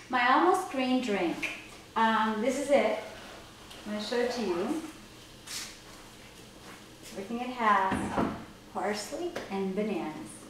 My almost green drink. This is it. I'm going to show it to you. Everything it has, parsley and bananas.